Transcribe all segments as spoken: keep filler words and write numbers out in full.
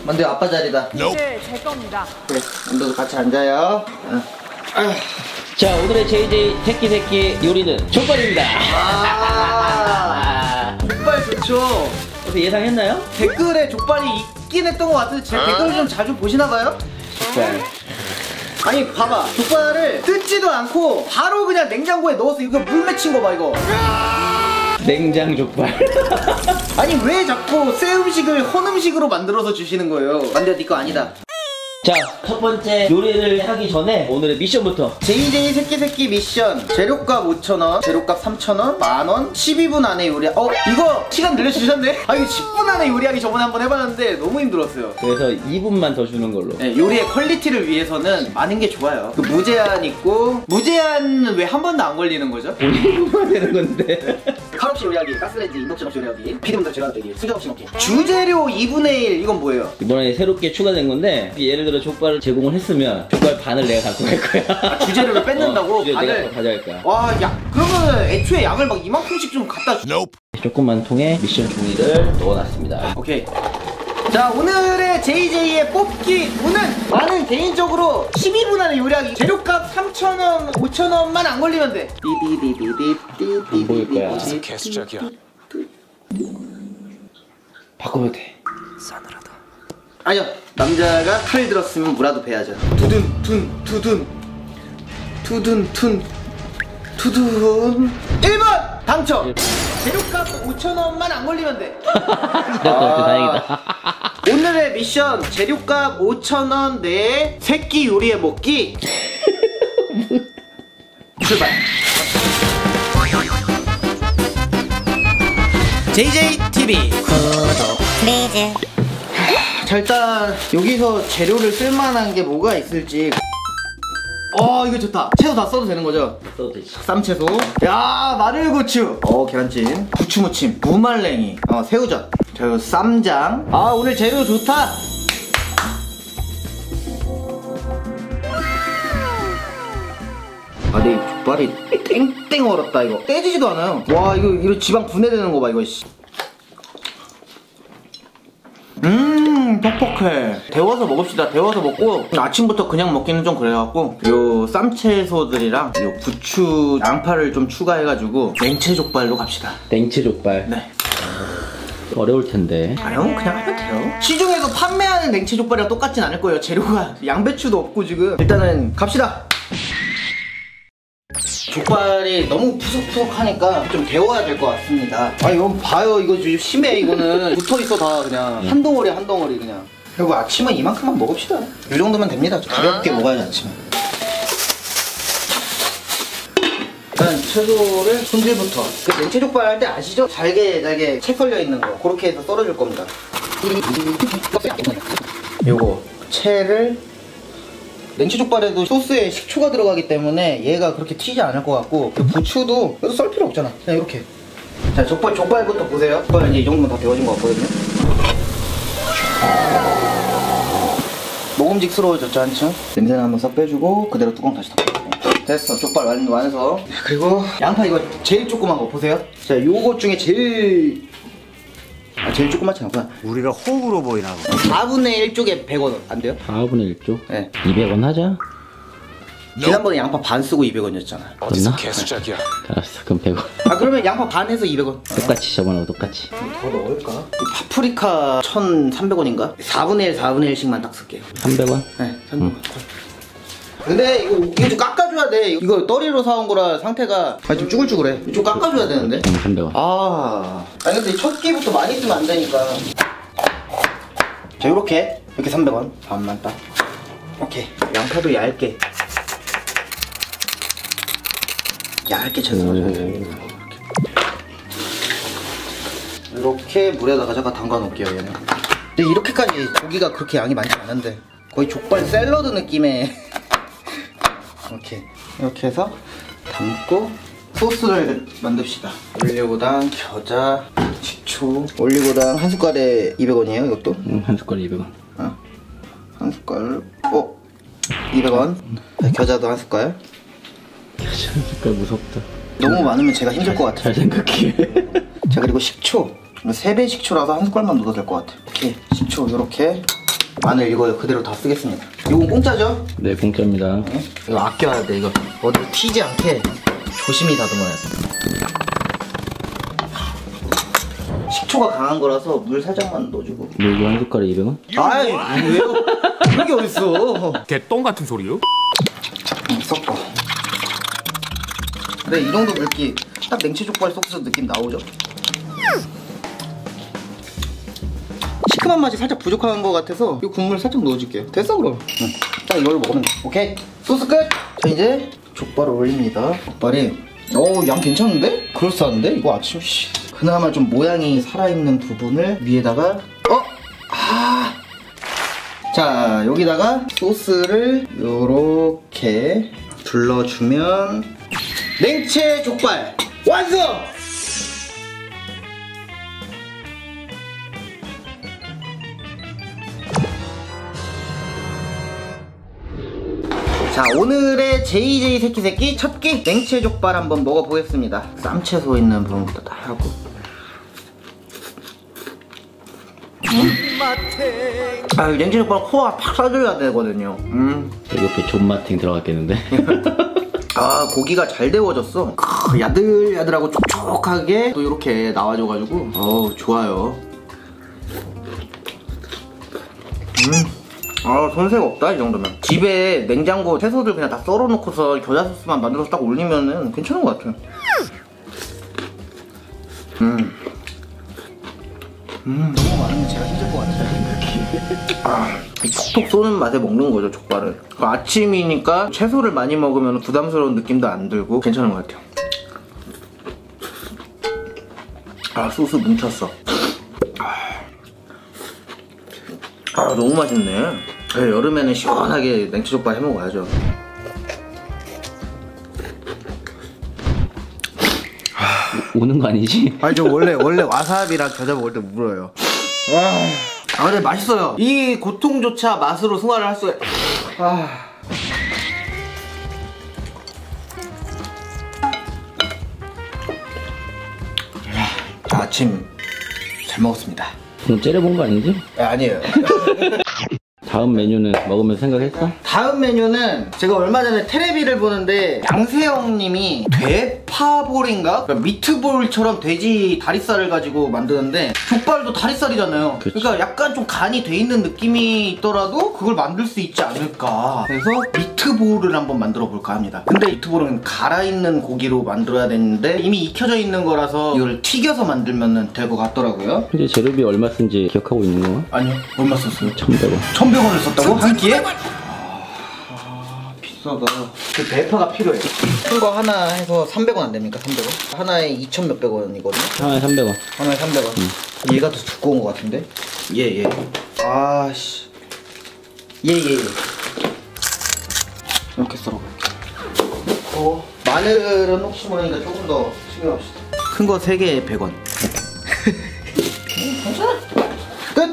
만두 아빠 자리다. 네, 제 겁니다. 그래, 만두도 같이 앉아요. 어. 아휴. 자, 오늘의 제이제이 새끼 새끼 요리는 족발입니다. 아, 족발 좋죠. 어떻게 예상했나요? 댓글에 족발이 있긴 했던 것 같은데 제 댓글을 좀 자주 보시나봐요? 족발. 아니 봐봐, 족발을 뜯지도 않고 바로 그냥 냉장고에 넣어서 이거 물 맺힌 거 봐 이거. 냉장 족발. 아니 왜 자꾸 새 음식을 헌 음식으로 만들어서 주시는 거예요? 만두야 네 거 아니다. 자, 첫 번째 요리를 하기 전에 오늘의 미션부터. 제이제이 새끼 새끼 미션. 재료값 오천 원, 재료값 삼천 원, 만 원, 십이 분 안에 요리. 어? 이거 시간 늘려주셨네? 아 이거 십 분 안에 요리하기 저번에 한번 해봤는데 너무 힘들었어요. 그래서 이 분만 더 주는 걸로. 네, 요리의 퀄리티를 위해서는 많은 게 좋아요. 그 무제한 있고, 무제한 왜 한 번도 안 걸리는 거죠? 일 분만 되는 건데. 칼 없이 요리하기, 가스레인지, 인덕션 없이 요리하기, 피디분들 제가 되기, 수저 없이 먹기. 주재료 이분의 일, 이건 뭐예요? 이번에 새롭게 추가된 건데, 예를 들어 족발을 제공을 했으면 족발 반을 내가 갖고 갈 거야. 아, 주재료를 뺏는다고? 어, 주재료 반을? 내가 가져갈 거야. 와, 야, 그러면 애초에 양을 막 이만큼씩 좀 갖다 주. Nope. 조그만 통에 미션 종이를 넣어놨습니다. 오케이. 자, 오늘의 제이제이의 뽑기운은 나는 개인적으로 십이 분 안에 요리하기. 재료값 삼천 원, 오천 원만 안 걸리면 돼. 안 보일 거야. 개수작이야. 바꾸면 돼. 싸늘하다. 아니요, 남자가 칼 들었으면 무라도 베야죠. 두둔 둔 두둔 두둔 둔 두둔 일 번 당첨. 재료값 오천 원만 안 걸리면 돼. 아, 다행이다. 오늘의 미션 재료값 오천 원 내에 새끼 요리해 먹기. 출발. 제이제이 티비 구독 플리즈. 자, 일단 여기서 재료를 쓸만한 게 뭐가 있을지. 어, 이거 좋다. 채소 다 써도 되는 거죠? 써도 되지. 쌈채소. 야, 마늘고추. 어, 계란찜. 부추무침. 무말랭이. 어, 새우젓. 저 쌈장. 아, 오늘 재료 좋다. 아, 내 족발이 땡땡 얼었다 이거. 떼지지도 않아요. 와, 이거 이거 지방 분해되는 거 봐 이거. 씨. 음, 퍽퍽해. 데워서 먹읍시다. 데워서 먹고 아침부터 그냥 먹기는 좀 그래갖고 요 쌈채소들이랑 요 부추, 양파를 좀 추가해가지고 냉채 족발로 갑시다. 냉채 족발. 네. 어려울 텐데. 아유, 그냥 하면 돼요. 시중에서 판매하는 냉채 족발이랑 똑같진 않을 거예요. 재료가 양배추도 없고 지금. 일단은 갑시다. 족발이 너무 푸석푸석하니까 좀 데워야 될 것 같습니다. 아, 이거 봐요. 이거 좀 심해. 이거는 붙어있어 다 그냥. 한 덩어리 한 덩어리 그냥. 그리고 아침은 이만큼만 먹읍시다. 이 정도면 됩니다. 가볍게 먹어야지 아침은. 일단 채소를 손질부터. 그 냉채 족발 할 때 아시죠? 잘게 잘게 채 썰려 있는 거. 그렇게 해서 썰어줄 겁니다. 요거 채를 냉채 족발에도 소스에 식초가 들어가기 때문에 얘가 그렇게 튀지 않을 것 같고, 그 부추도 여기서 썰 필요 없잖아. 그냥 이렇게. 자, 족발 족발부터 보세요. 족발 이제 이 정도면 다 데워진 것 같거든요. 먹음직스러워졌죠 한층? 냄새는 한번 싹 빼주고 그대로 뚜껑 다시 닫고. 됐어, 족발 완, 완성. 그리고 양파 이거 제일 조그만 거 보세요. 자, 요것 중에 제일 아, 제일 조그맣지 않구나. 우리가 호구로 보이나 봐. 사분의 일 쪽에 백 원 안 돼요? 사분의 일 쪽? 네. 이백 원 하자. 지난번에 양파 반 쓰고 이백 원이었잖아. 어디서 그랬나? 개수작이야. 알았어, 그럼 백 원. 아, 그러면 양파 반 해서 이백 원. 똑같이 저번하고 똑같이. 더 넣을까? 파프리카 천삼백 원인가? 사분의 일, 사분의 일씩만 딱 쓸게요. 삼백 원? 네, 삼백 원. 근데 이거, 이거 좀 깎아줘야 돼. 이거 떠리로 사온 거라 상태가 아, 좀 쭈글쭈글해. 좀 깎아줘야 되는데. 응, 삼백 원. 아, 아니 근데 첫 끼부터 많이 쓰면 안 되니까. 자, 요렇게 이렇게 삼백 원 반만 딱. 오케이. 양파도 얇게 얇게 채서 이렇게 물에다가 잠깐 담가 놓을게요. 얘는 근데 이렇게까지 고기가 그렇게 양이 많지 않은데 거의 족발 샐러드 느낌의 이렇게 이렇게 해서 담고 소스를 만듭시다. 올리고당, 겨자, 식초. 올리고당 한 숟갈에 이백 원이에요 이것도? 응, 한 숟갈에 이백 원. 어. 한 숟갈. 어? 이백 원. 겨자도 한 숟갈. 겨자 한 숟갈 무섭다. 너무 많으면 제가 힘들 것 같아요. 잘 생각해. 자, 그리고 식초. 세 배 식초라서 한 숟갈만 넣어도 될 것 같아요. 이렇게 식초 요렇게. 마늘 이거 그대로 다 쓰겠습니다. 이건 공짜죠? 네, 공짜입니다. 네? 이거 아껴야 돼. 이거 어디 튀지 않게 조심히 다듬어야 돼. 식초가 강한 거라서 물 살짝만 넣어주고. 물도 한 숟갈에 이백 원? 아이 왜요? 그게 어딨어. 개똥 같은 소리요? 섞어. 그래 이 정도 물기 딱 냉채 족발 소스 느낌 나오죠? 시큼한 맛이 살짝 부족한 것 같아서 이 국물 살짝 넣어줄게요. 됐어 그럼. 응. 딱 이걸 먹으면 돼. 오케이 소스 끝! 자 이제 족발을 올립니다. 족발이 어우 양 괜찮은데? 그럴싸한데? 이거 아침 씨. 그나마 좀 모양이 살아있는 부분을 위에다가 어? 아. 자 여기다가 소스를 요렇게 둘러주면 냉채 족발 완성! 자 오늘의 제이제이 새끼새끼 첫 끼 냉채 족발 한번 먹어보겠습니다. 쌈채소 있는 부분부터 다 하고 아 냉채 족발 코가 팍 쏴줘야 되거든요. 음. 옆에 존맛탱 들어갔겠는데? 아 고기가 잘 데워졌어. 크, 야들야들하고 촉촉하게 또 이렇게 나와줘가지고 어우 좋아요. 음. 아 손색 없다 이 정도면. 집에 냉장고 채소들 그냥 다 썰어놓고서 겨자 소스만 만들어서 딱 올리면은 괜찮은 것 같아요. 음. 음 너무 많으면 제가 힘들 것 같아요. 아, 톡톡 쏘는 맛에 먹는 거죠 족발을. 아침이니까 채소를 많이 먹으면 부담스러운 느낌도 안 들고 괜찮은 것 같아요. 아 소스 뭉쳤어. 아 너무 맛있네. 네, 여름에는 시원하게 냉채족발 해먹어야죠. 오는 거 아니지? 아니 저 원래 원래 와사비랑 겨자 먹을 때 물어요. 아 근데 맛있어요. 이 고통조차 맛으로 승화를 할 수가. 아. 아침 잘 먹었습니다. 그럼 째려본 거 아니지? 아, 아니에요. 다음 메뉴는 먹으면 생각했어? 다음 메뉴는 제가 얼마 전에 테레비를 보는데 양세형님이 대파볼인가? 그러니까 미트볼처럼 돼지 다리살을 가지고 만드는데 족발도 다리살이잖아요. 그치. 그러니까 약간 좀 간이 돼 있는 느낌이 있더라도 그걸 만들 수 있지 않을까. 그래서 미트볼을 한번 만들어 볼까 합니다. 근데 미트볼은 갈아있는 고기로 만들어야 되는데 이미 익혀져 있는 거라서 이걸 튀겨서 만들면 될 것 같더라고요. 근데 재료비 얼마 쓴지 기억하고 있는 거야? 아니요. 얼마 썼어요? 천백 원. 천백 원을 썼다고? 한 끼에? 아, 비싸다. 그 대파가 필요해. 큰 거 하나 해서 삼백 원 안 됩니까? 삼백 원? 하나에 이천 몇백 원이거든요? 하나에 삼백 원. 하나에 삼백 원. 음. 얘가 더 두꺼운 거 같은데? 예, 예. 아씨. 예, 예, 예. 이렇게 썰어볼게. 어, 마늘은 혹시 모르니까 조금 더 챙겨갑시다. 큰 거 세 개에 백 원. 음, 괜찮아. 끝!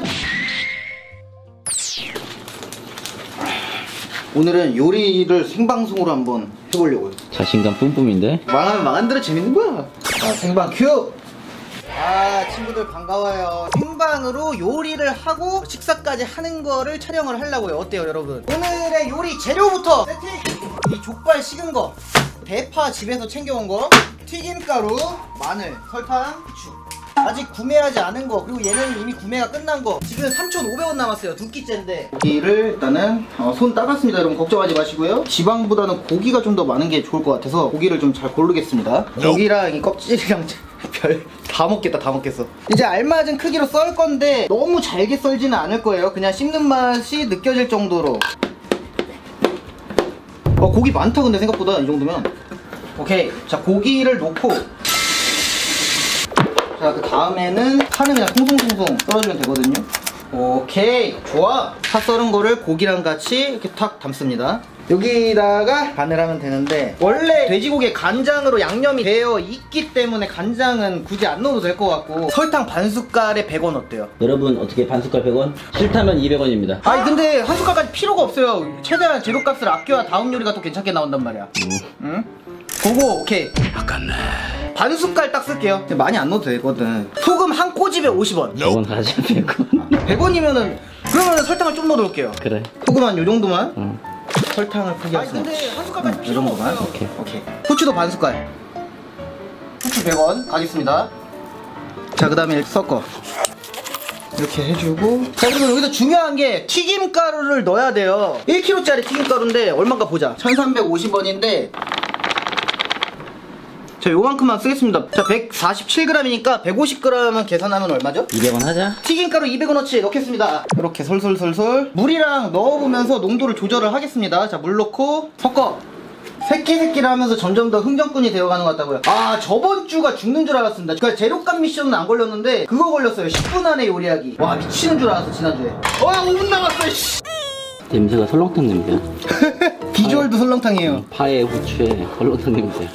오늘은 요리를 생방송으로 한번 해보려고요. 자신감 뿜뿜인데? 망하면 망한 대로 재밌는 거야. 아, 생방 큐! 아, 친구들 반가워요. 생방으로 요리를 하고 식사까지 하는 거를 촬영을 하려고요. 어때요, 여러분? 오늘의 요리 재료부터 세팅! 이 족발 식은 거, 대파 집에서 챙겨온 거, 튀김가루, 마늘, 설탕, 후추. 아직 구매하지 않은 거, 그리고 얘는 이미 구매가 끝난 거. 지금 삼천오백 원 남았어요. 두 끼째인데. 고기를 일단은 어, 손 따갔습니다. 여러분 걱정하지 마시고요. 지방보다는 고기가 좀 더 많은 게 좋을 것 같아서 고기를 좀 잘 고르겠습니다. 고기랑 이 껍질이랑 별 다 먹겠다. 다 먹겠어. 이제 알맞은 크기로 썰 건데 너무 잘게 썰지는 않을 거예요. 그냥 씹는 맛이 느껴질 정도로. 어, 고기 많다 근데 생각보다 이 정도면. 오케이. 자, 고기를 놓고 자, 그 다음에는 파는 그냥 송송송송 썰어주면 되거든요. 오케이, 좋아. 파 썰은 거를 고기랑 같이 이렇게 탁 담습니다. 여기다가 간을 하면 되는데 원래 돼지고기에 간장으로 양념이 되어 있기 때문에 간장은 굳이 안 넣어도 될 것 같고 설탕 반 숟갈에 백 원 어때요? 여러분 어떻게 반 숟갈 백 원? 싫다면 이백 원입니다. 아니 근데 한 숟갈까지 필요가 없어요. 최대한 재료값을 아껴야 다음 요리가 또 괜찮게 나온단 말이야. 음. 응? 그거 오케이. 아깝네. 반 숟갈 딱 쓸게요. 많이 안 넣어도 되거든. 소금 한 꼬집에 오십 원. 백 원 가지 백 원. 백 원이면은 그러면 설탕을 좀 넣어놓을게요. 그래. 소금한 요 정도만. 응. 설탕을 포기하겠습니다. 근데 한 숟갈까지 이 정도만. 오케이. 오케이. 후추도 반 숟갈. 후추 백 원 가겠습니다. 자, 그 다음에 섞어. 이렇게 해주고. 자, 그리고 여기서 중요한 게 튀김가루를 넣어야 돼요. 일 킬로그램짜리 튀김가루인데 얼마인가 보자. 천삼백오십 원인데 자, 요만큼만 쓰겠습니다. 자, 백사십칠 그램이니까 백오십 그램은 계산하면 얼마죠? 이백 원 하자. 튀김가루 이백 원어치 넣겠습니다. 이렇게 솔솔솔솔 물이랑 넣어보면서 농도를 조절을 하겠습니다. 자, 물 넣고 섞어. 새끼새끼를 하면서 점점 더 흥정꾼이 되어가는 것 같다고요. 아, 저번 주가 죽는 줄 알았습니다. 그러니까 재료값 미션은 안 걸렸는데 그거 걸렸어요. 십 분 안에 요리하기. 와, 미치는 줄 알았어 지난주에. 와, 오 분 남았어. 씨. 냄새가 설렁탕 냄새야. 비주얼도 설렁탕이에요. 파에 후추에 설렁탕 냄새.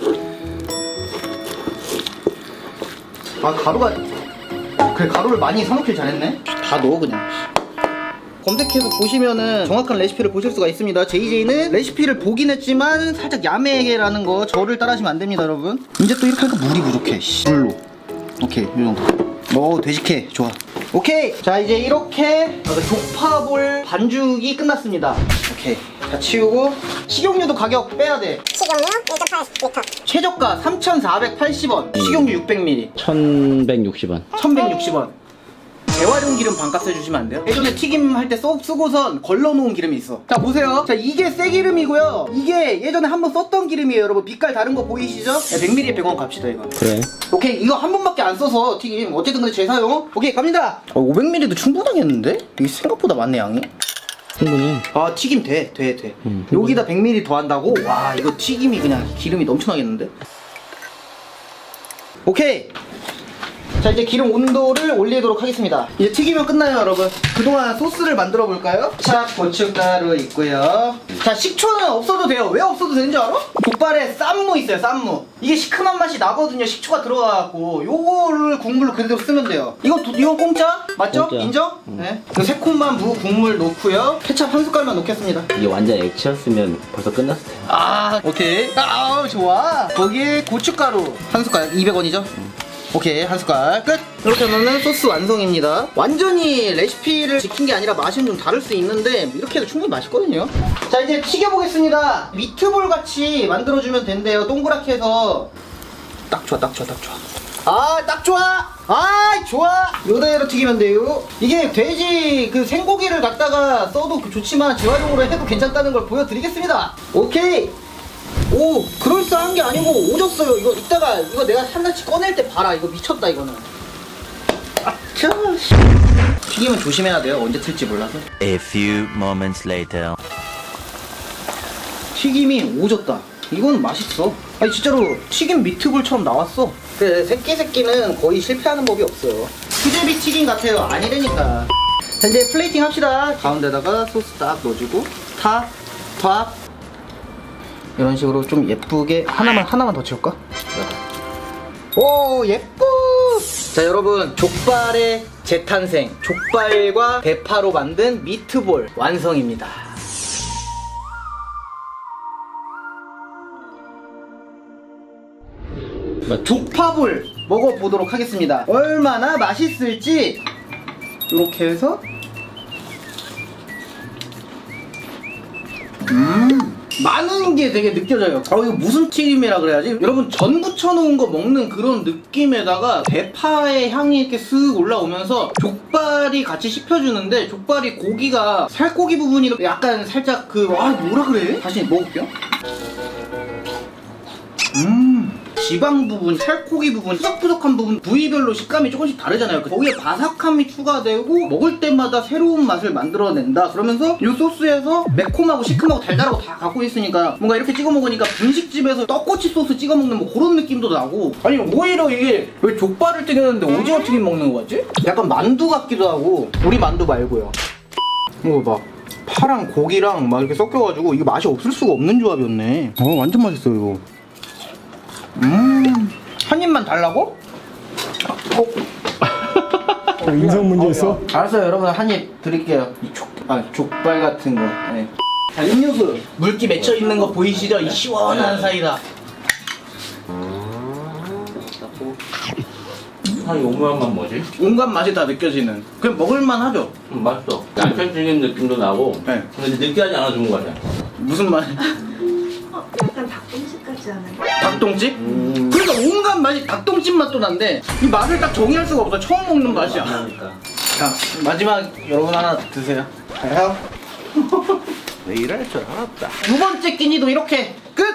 아, 가루가 그래, 가루를 많이 사놓길 잘했네. 다 넣어 그냥. 검색해서 보시면은 정확한 레시피를 보실 수가 있습니다. 제이제이는 레시피를 보긴 했지만 살짝 야매라는 거 저를 따라하시면 안 됩니다, 여러분. 이제 또 이렇게 하니까 물이 부족해. 씨. 물로. 오케이, 이 정도. 어, 되직해. 좋아. 오케이. 자, 이제 이렇게 족파볼 반죽이 끝났습니다. 오케이. 자, 치우고 식용유도 가격 빼야 돼. 식용유 일 점 팔 리터. 최저가 삼천사백팔십 원. 식용유 육백 밀리리터. 천백육십 원. 천백육십 원. 재활용 기름 반값 해주시면 안 돼요? 예전에 튀김 할 때 쓰고선 걸러놓은 기름이 있어. 자, 보세요. 자, 이게 새 기름이고요. 이게 예전에 한번 썼던 기름이에요, 여러분. 빛깔 다른 거 보이시죠? 백 밀리리터에 백 원 값이다, 이거. 그래. 오케이, 이거 한 번밖에 안 써서 튀김. 어쨌든 근데 재사용. 오케이, 갑니다. 어, 오백 밀리리터도 충분하겠는데? 이게 생각보다 많네, 양이. 충분히. 아, 튀김 돼, 돼, 돼. 음, 여기다 백 밀리리터 더 한다고? 와, 이거 튀김이 그냥 기름이 넘쳐나겠는데? 오케이. 자, 이제 기름 온도를 올리도록 하겠습니다. 이제 튀기면 끝나요, 여러분. 그동안 소스를 만들어 볼까요? 자, 고춧가루 있고요. 자, 식초는 없어도 돼요. 왜 없어도 되는 줄 알아? 족발에 쌈무 있어요, 쌈무. 이게 시큼한 맛이 나거든요, 식초가 들어가갖고. 요거를 국물로 그대로 쓰면 돼요. 이거 도, 이건 공짜? 맞죠? 공짜. 인정? 음. 네. 그 새콤한 무 국물 넣고요. 케찹 한 숟갈만 넣겠습니다. 이게 완전 액체였으면 벌써 끝났을 텐데. 아, 오케이. 아, 좋아. 거기에 고춧가루 한 숟갈 이백 원이죠? 음. 오케이, 한 숟갈 끝. 이렇게 하면은 소스 완성입니다. 완전히 레시피를 지킨 게 아니라 맛은 좀 다를 수 있는데 이렇게 해도 충분히 맛있거든요. 자, 이제 튀겨보겠습니다. 미트볼 같이 만들어주면 된대요. 동그랗게 해서. 딱 좋아, 딱 좋아, 딱 좋아. 아, 딱 좋아. 아, 좋아. 요대로 튀기면 돼요. 이게 돼지 그 생고기를 갖다가 써도 좋지만 재활용으로 해도 괜찮다는 걸 보여드리겠습니다. 오케이. 오, 그럴싸한 게 아니고 오졌어요. 이거 이따가 이거 내가 하나씩 꺼낼 때 봐라. 이거 미쳤다 이거는. 아, 참. 튀김은 조심해야 돼요. 언제 틀지 몰라서. A few moments later. 튀김이 오졌다. 이건 맛있어. 아니 진짜로 튀김 미트볼처럼 나왔어. 그 새끼 새끼는 거의 실패하는 법이 없어요. 수제비 튀김 같아요. 아니라니까. 자, 이제 플레이팅 합시다. 가운데다가 소스 딱 넣어주고 탑, 탑. 이런 식으로 좀 예쁘게 하나만 하나만 더 채울까? 오, 예뻐. 자, 여러분, 족발의 재탄생, 족발과 대파로 만든 미트볼 완성입니다. 족파볼 먹어보도록 하겠습니다. 얼마나 맛있을지. 이렇게 해서 음, 많은 게 되게 느껴져요. 아, 이거 무슨 튀김이라 그래야지? 여러분, 전 부쳐놓은 거 먹는 그런 느낌에다가 대파의 향이 이렇게 쓱 올라오면서 족발이 같이 씹혀주는데, 족발이 고기가 살코기 부분이 약간 살짝 그, 아, 뭐라 그래? 다시 먹어볼게요. 음, 지방 부분, 살코기 부분, 푸석푸석한 부분, 부위별로 식감이 조금씩 다르잖아요. 거기에 바삭함이 추가되고 먹을 때마다 새로운 맛을 만들어낸다. 그러면서 이 소스에서 매콤하고 시큼하고 달달하고 다 갖고 있으니까 뭔가 이렇게 찍어 먹으니까 분식집에서 떡꼬치 소스 찍어 먹는 뭐 그런 느낌도 나고, 아니 오히려 이게 왜 족발을 튀겼는데 오징어 튀김 먹는 거 같지? 약간 만두 같기도 하고. 우리 만두 말고요. 이거 봐, 파랑 고기랑 막 이렇게 섞여가지고 이게 맛이 없을 수가 없는 조합이었네. 어, 완전 맛있어요 이거. 음, 한 입만 달라고? 어, 인성 문제 있어? 알았어요, 여러분, 한 입 드릴게요. 이 족, 아, 족발 같은 거. 네. 자, 음료수 물기 맺혀 있는 거 보이시죠? 이 시원한 사이다. 한 오묘한 맛 뭐지? 온갖 맛이 다 느껴지는. 그냥 먹을만 하죠. 음, 맛있어. 양념튀김 느낌도 나고. 네. 근데 느끼하지 않아주는 거 같아. 무슨 맛? 어, 약간 닭똥집 같지 않아요? 닭똥집? 음. 그러니까 온갖 맛이 닭똥집 맛도 난데 이 맛을 딱 정의할 수가 없어. 처음 먹는 맛이야. 그러니까. 자, 마지막 여러분 하나 드세요. 가요. 내 일할 줄 알았다. 두 번째 끼니도 이렇게 끝!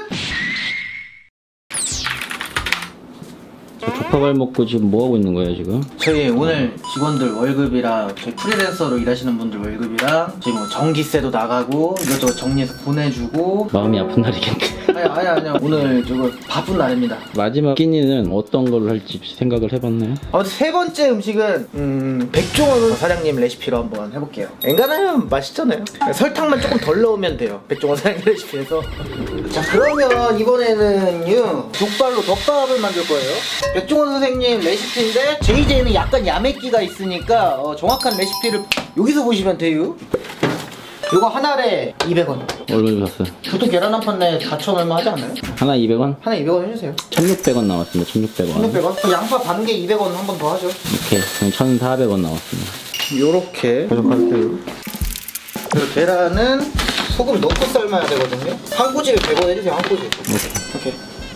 족밥을 먹고 지금 뭐 하고 있는 거예요 지금? 저희 오늘 직원들 월급이랑 저희 프리랜서로 일하시는 분들 월급이랑 저희 뭐 전기세도 나가고 이것저것 정리해서 보내주고 마음이 아픈 날이겠네. 아니 아니 아니 오늘 저거 바쁜 날입니다. 마지막 끼니는 어떤 걸로 할지 생각을 해봤나요? 아무튼 세 번째 음식은 음, 백종원 사장님 레시피로 한번 해볼게요. 엔간하면 맛있잖아요. 설탕만 조금 덜 넣으면 돼요. 백종원 사장님 레시피에서. 자 그러면 이번에는요 족발로 덮밥을 만들 거예요. 백종원 선생님 레시피인데 제이제이는 약간 야매기가 있으니까 어, 정확한 레시피를 여기서 보시면 돼요. 요거 하나에 이백 원. 얼마 줬어요? 보통 계란 한 판에 사천 얼마 하지 않나요? 하나 이백 원? 하나 이백 원 해주세요. 천육백 원 나왔습니다. 천육백 원. 천육백 원? 그럼 양파 반 개 이백 원 한 번 더 하죠. 오케이. 그럼 천사백 원 나왔습니다. 요렇게 가져갈게요. 그리고 계란은 소금 넣고 삶아야 되거든요. 한 꼬집에 백 원 해주세요. 한 꼬집. 오케이.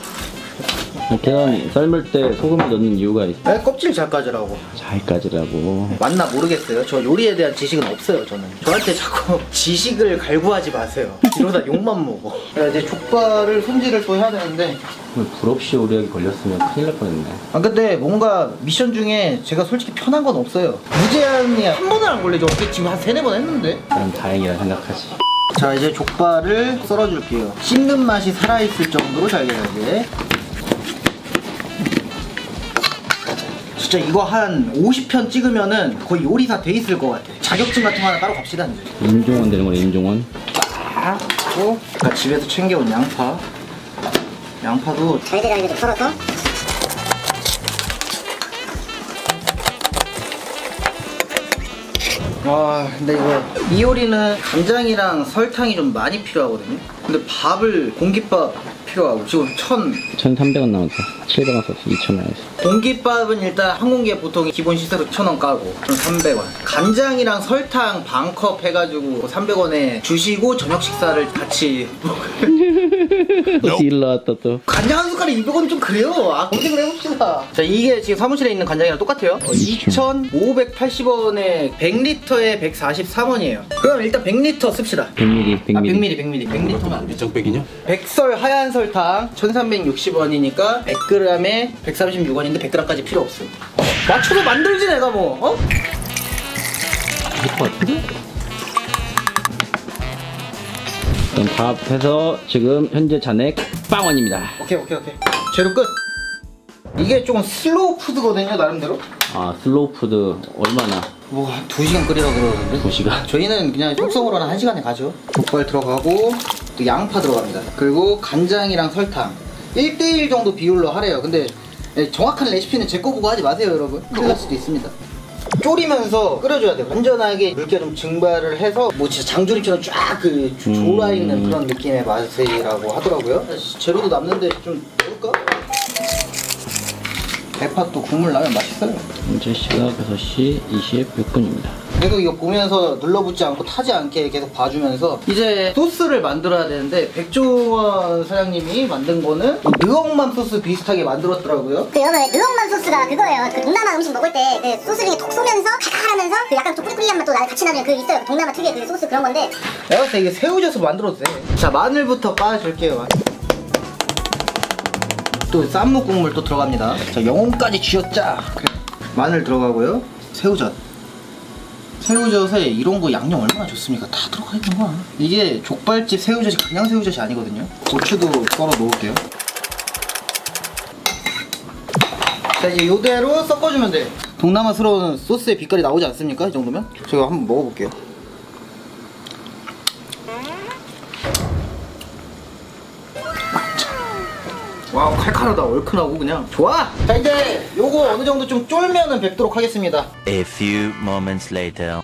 계란 삶을 때 소금을 넣는 이유가 있어. 네, 껍질 잘 까지라고. 잘까지라고. 맞나 모르겠어요. 저 요리에 대한 지식은 없어요. 저는. 저한테 자꾸 지식을 갈구하지 마세요. 이러다 욕만 먹어. 자, 이제 족발을 손질을 또 해야 되는데. 불 없이 요리하기 걸렸으면 큰일 날 뻔했네. 아 근데 뭔가 미션 중에 제가 솔직히 편한 건 없어요. 무제한이 한 번은 안 걸리죠. 어떻게 지금 한 세네 번 했는데. 그럼 다행이라 생각하지. 자 이제 족발을 썰어줄게요. 씹는 맛이 살아있을 정도로 잘게잘게. 진짜 이거 한 오십 편 찍으면은 거의 요리사 돼 있을 것 같아. 자격증 같은 거 하나 따로 갑시다 이제. 임종원 되는 거네. 임종원. 딱 하고 아까 집에서 챙겨온 양파. 양파도 잘게잘게 좀 썰어서 와 근데 이거 이 요리는 간장이랑 설탕이 좀 많이 필요하거든요. 근데 밥을 공깃밥 필요하고 지금 천 천삼백 원 나왔다. 칠백 원 썼어. 이천 원 했어. 공깃밥은 일단 한 공기에 보통 기본 시세로 천 원 까고 그럼 삼백 원. 간장이랑 설탕 반 컵 해가지고 삼백 원에 주시고 저녁 식사를 같이 또 딜 나왔다 또. 간장 한 숟갈에 이백 원 좀 그래요. 아 검색을 해봅시다. 자 이게 지금 사무실에 있는 간장이랑 똑같아요. 어, 이천오백팔십 원에 백 리터에 백사십삼 원이에요. 그럼 일단 백 리터 씁시다. 백 밀리리터. 백 아 백 밀리리터. 밀리리터 백 밀리리터. 백 리터만 밑장빼기냐? 백설 하얀 설탕 천삼백육십 원이니까 백 그램에 백삼십육 원인데 백 그램까지 필요 없음. 맞춰서 만들지 내가 뭐 어? 할 것 같은데? 그럼 밥 해서 지금 현재 잔액 영 원입니다. 오케이 오케이 오케이 재료 끝. 이게 조금 슬로우 푸드거든요 나름대로. 아 슬로우 푸드 얼마나? 뭐 한 두 시간 끓이라고 그러는데 두 시간? 저희는 그냥 속성으로는 한 시간에 가죠. 족발 들어가고 또 양파 들어갑니다. 그리고 간장이랑 설탕 일 대 일 정도 비율로 하래요. 근데 정확한 레시피는 제 거 보고 하지 마세요 여러분. 큰일 날 수도 있습니다. 졸이면서 끓여줘야 돼요. 완전하게 물기가 좀 증발을 해서 뭐 진짜 장조림처럼 쫙 그 졸아있는 음. 그런 느낌의 맛이라고 하더라고요. 재료도 남는데 좀 넣을까? 대파 또 국물 나면 맛있어요. 현재 시각 여섯 시 이십육 분입니다. 계속 이거 보면서 눌러붙지 않고 타지 않게 계속 봐주면서 이제 소스를 만들어야 되는데 백종원 사장님이 만든 거는 느엉맘 소스 비슷하게 만들었더라고요. 그 여러분 느엉맘 소스가 그거예요. 그 동남아 음식 먹을 때 그 소스 중에 톡 쏘면서 칼칼하면서 그 약간 좀 꾸리꾸리한 맛도 나 같이 나는 그 있어요. 그 동남아 특유의 그 소스 그런 건데 내가 봤을 때 이게 새우젓을 만들어도 돼. 자 마늘부터 빻아줄게요. 또 쌈무 국물 또 들어갑니다. 자 영혼까지 쥐었자. 그래. 마늘 들어가고요. 새우젓. 새우젓에 이런 거 양념 얼마나 좋습니까? 다 들어가 있는 거야. 이게 족발집 새우젓이 그냥 새우젓이 아니거든요. 고추도 썰어 놓을게요. 자 이제 이대로 섞어주면 돼. 동남아스러운 소스의 빛깔이 나오지 않습니까? 이 정도면? 제가 한번 먹어볼게요. 와우 칼칼하다. 얼큰하고 그냥 좋아. 자 이제 요거 어느 정도 좀 쫄면은 뵙도록 하겠습니다. A few moments later.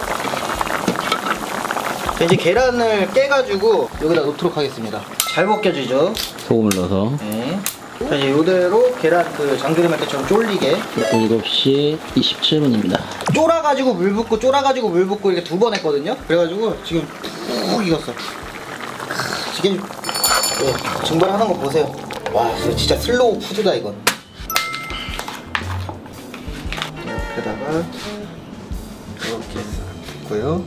자, 이제 계란을 깨가지고 여기다 놓도록 하겠습니다. 잘 벗겨지죠? 소금을 넣어서 네. 자, 이제 이대로 계란 그 장조림할 때처럼 쫄리게 일곱 시 이십칠 분입니다. 쫄아가지고 물 붓고 쫄아가지고 물 붓고 이렇게 두 번 했거든요. 그래가지고 지금 푹 익었어. 지금 네, 증발하는 거 보세요. 와, 이거 진짜 슬로우 푸드다 이건. 옆에다가 이렇게 넣고요.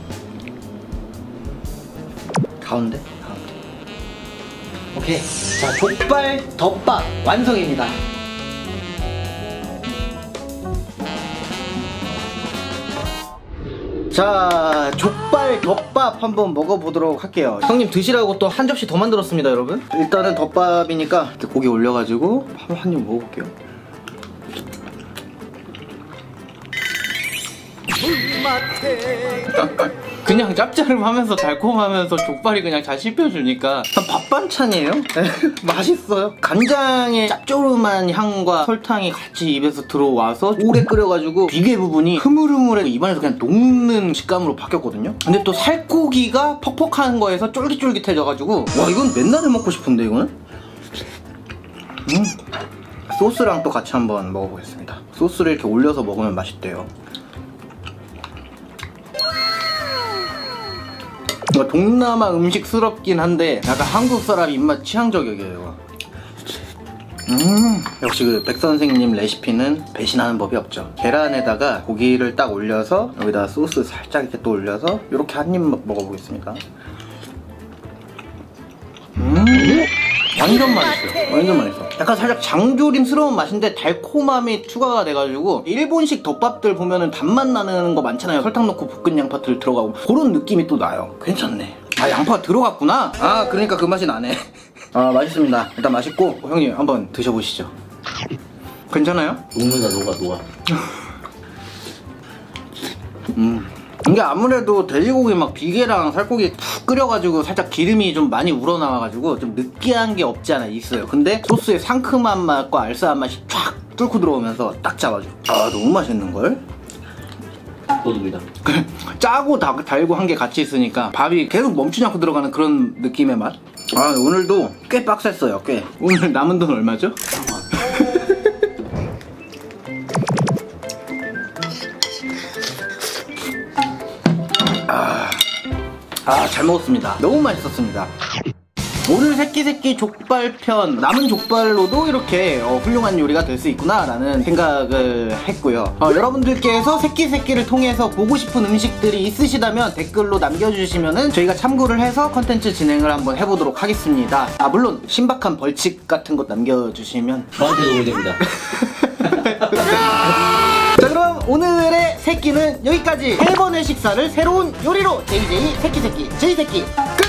가운데, 가운데. 오케이. 자, 족발 덮밥 완성입니다. 자, 족발 덮밥 한번 먹어보도록 할게요. 형님 드시라고 또 한 접시 더 만들었습니다, 여러분. 일단은 덮밥이니까 이렇게 고기 올려가지고 한 입 먹어볼게요. 그냥 짭짤하면서 달콤하면서 족발이 그냥 잘 씹혀주니까 밥 반찬이에요? 맛있어요. 간장의 짭조름한 향과 설탕이 같이 입에서 들어와서 오래 끓여가지고 비계 부분이 흐물흐물해 입안에서 그냥 녹는 식감으로 바뀌었거든요. 근데 또 살코기가 퍽퍽한 거에서 쫄깃쫄깃해져가지고 와, 이건 맨날 해먹고 싶은데 이거는? 음. 소스랑 또 같이 한번 먹어보겠습니다. 소스를 이렇게 올려서 먹으면 맛있대요. 동남아 음식스럽긴 한데 약간 한국 사람 입맛 취향 저격이에요. 음, 역시 그 백선생님 레시피는 배신하는 법이 없죠. 계란에다가 고기를 딱 올려서 여기다가 소스 살짝 이렇게 또 올려서 이렇게 한 입 먹어보겠습니다. 음, 완전 맛있어요. 완전 맛있어. 약간 살짝 장조림스러운 맛인데 달콤함이 추가가 돼가지고 일본식 덮밥들 보면은 단맛 나는 거 많잖아요. 설탕 넣고 볶은 양파들 들어가고 그런 느낌이 또 나요. 괜찮네. 아, 양파가 들어갔구나. 아, 그러니까 그 맛이 나네. 아, 맛있습니다. 일단 맛있고 형님 한번 드셔보시죠. 괜찮아요? 녹는다, 녹아, 녹아. 음, 이게 아무래도 돼지고기 막 비계랑 살코기 푹 끓여가지고 살짝 기름이 좀 많이 우러나와가지고 좀 느끼한 게 없지 않아 있어요. 근데 소스의 상큼한 맛과 알싸한 맛이 쫙 뚫고 들어오면서 딱 잡아줘. 아, 너무 맛있는걸? 도둑이다. 짜고 다, 달고 한 게 같이 있으니까 밥이 계속 멈추지 않고 들어가는 그런 느낌의 맛? 아, 오늘도 꽤 빡셌어요. 꽤. 오늘 남은 돈 얼마죠? 아, 아, 잘 먹었습니다. 너무 맛있었습니다. 오늘 새끼새끼 족발편, 남은 족발로도 이렇게 어, 훌륭한 요리가 될 수 있구나 라는 생각을 했고요. 어, 여러분들께서 새끼새끼를 통해서 보고 싶은 음식들이 있으시다면 댓글로 남겨주시면은 저희가 참고를 해서 컨텐츠 진행을 한번 해보도록 하겠습니다. 아, 물론 신박한 벌칙 같은 것 남겨주시면 저한테 도움이 됩니다. 자, 그럼 오늘의 새끼는 여기까지. 세 번의 식사를 새로운 요리로 제이제이 새끼새끼 제이새끼 끝!